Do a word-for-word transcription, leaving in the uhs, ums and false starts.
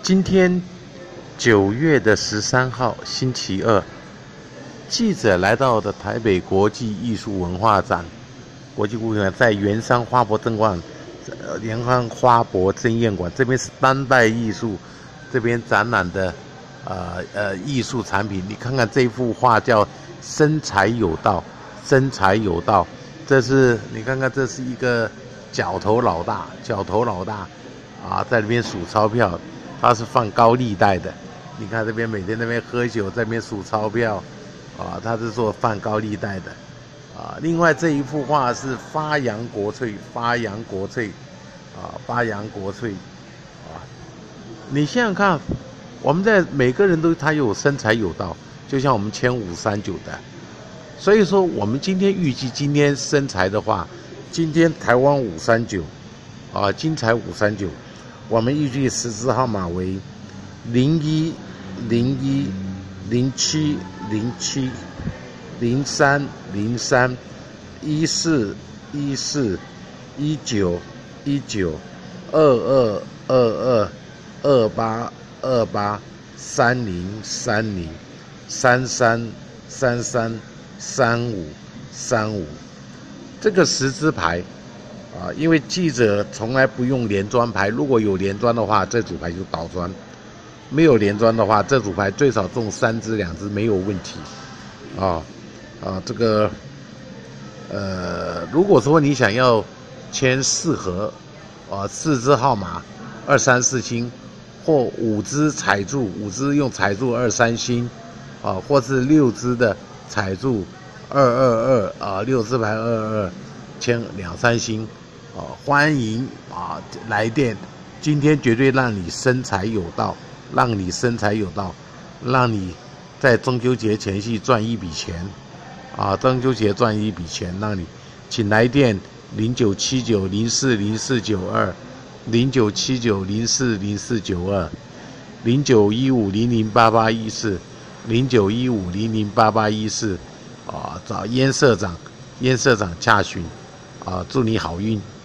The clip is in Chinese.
今天九月的十三号，星期二，记者来到的台北国际艺术文化展，国际故宫在圆山花博争馆，呃，圆山花博争艳馆这边是当代艺术，这边展览的呃呃艺术产品。你看看这幅画叫“生财有道”，生财有道，这是你看看，这是一个角头老大，角头老大啊，在那边数钞票。他是放高利贷的，你看这边每天那边喝酒，在那边数钞票，啊，他是做放高利贷的，啊，另外这一幅画是发扬国粹，发扬国粹，啊，发扬国粹，啊，你想想看，我们在每个人都他有生财有道，就像我们签五三九的，所以说我们今天预计今天生财的话，今天台湾五三九，啊，金财五三九。我们预计十支号码为零一零一零七零七零三零三一四一四一九一九二二二二二八二八三零三零三三三三三五三五，这个十支牌。啊，因为记者从来不用连庄牌，如果有连庄的话，这组牌就倒庄；没有连庄的话，这组牌最少中三支两支没有问题。啊啊，这个呃，如果说你想要签四盒，啊，四支号码二三四星，或五支彩柱，五支用彩柱二三星，啊，或是六支的彩柱二二二啊，六支牌二二二，签两三星。哦，欢迎啊来电，今天绝对让你生财有道，让你生财有道，让你在中秋节前夕赚一笔钱，啊，中秋节赚一笔钱，让你请来电零九七九零四零四九二，零九七九零四零四九二，零九一五零零八八一四，零九一五零零八八一四，啊，找燕社长，燕社长洽询，啊，祝你好运。